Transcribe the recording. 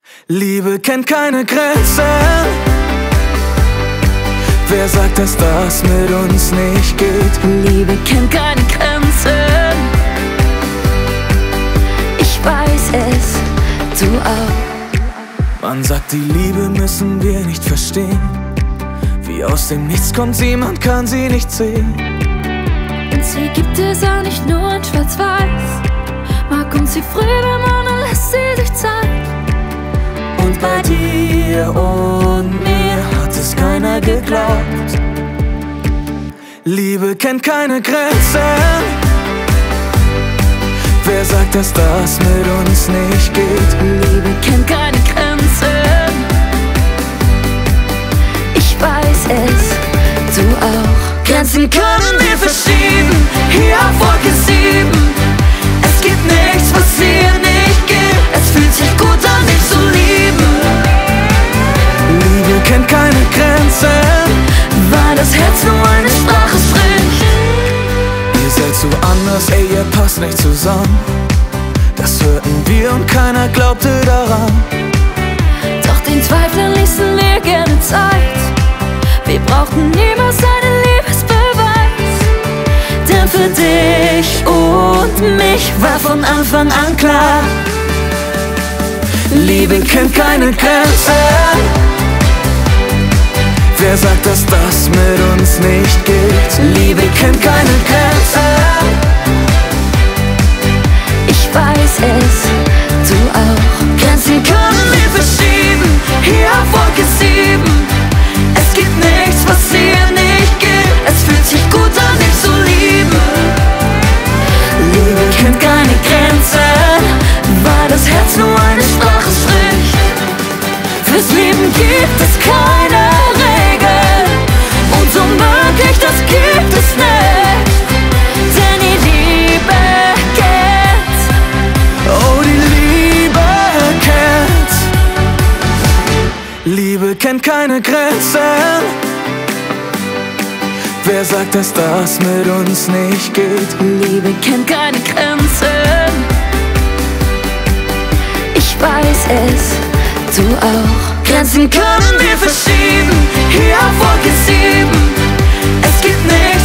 Liebe kennt keine Grenzen. Wer sagt, dass das mit uns nicht geht? Liebe kennt keine Grenzen. Ich weiß es, du auch. Man sagt, die Liebe müssen wir nicht verstehen. Wie aus dem Nichts kommt sie, man kann sie nicht sehen. Und sie gibt es auch nicht nur in schwarz-weiß. Mal kommt sie früh, wenn man dann lässt sie sich Zeit. Und bei dir und mir hat es keiner geglaubt. Liebe kennt keine Grenzen. Wer sagt, dass das mit uns nicht geht? Liebe kennt keine Grenzen. Ich weiß es, du auch. Grenzen können wir verschieben, hier auf Wolke 7. Es gibt nichts, was hier nicht geht. Es fühlt sich gut an, dich zu lieben. Liebe kennt keine Grenzen, weil das Herz nur eine Sprache spricht. ihr seid so anders, ey, ihr passt nicht zusammen. Das hörten wir und keiner glaubte daran. Doch den Zweiflern ließen wir gerne Zeit. Wir brauchten niemals einen Liebesbeweis. Denn für dich und mich war von Anfang an klar: Liebe kennt keine Grenzen. Wer sagt, dass das mit uns nicht geht? Liebe kennt keine Grenzen. Ich weiß es, du auch. Grenzen können wir verschieben, hier auf Wolke 7. Es gibt nichts, was hier nicht geht. Es fühlt sich gut an, dich zu lieben. Liebe kennt keine Grenzen, weil das Herz nur eine Sprache spricht. Fürs Leben gibt es keine Regeln und so möglich, das gibt es nicht. Denn die Liebe kennt, oh, die Liebe kennt. Liebe kennt keine Grenzen. Wer sagt, dass das mit uns nicht geht? Liebe kennt keine Grenzen. Ich weiß es, du auch. Grenzen können wir verschieben, hier auf Wolke 7. Es gibt nichts,